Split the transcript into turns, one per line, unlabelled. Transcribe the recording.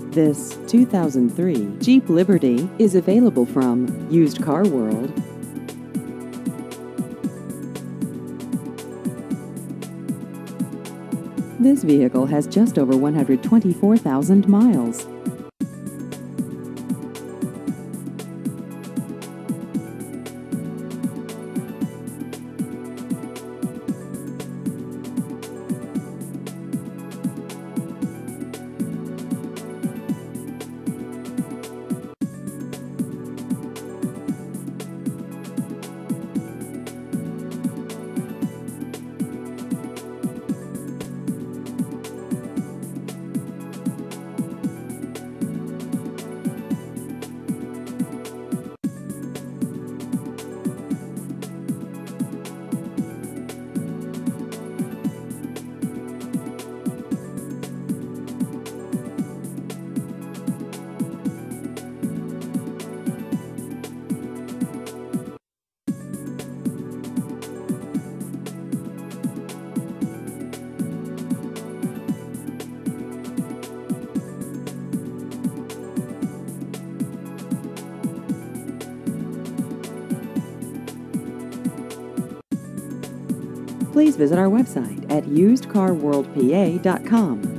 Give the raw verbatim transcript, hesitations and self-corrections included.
This two thousand three Jeep Liberty is available from Used Car World. This vehicle has just over one hundred twenty-four thousand miles. Please visit our website at used car world p a dot com.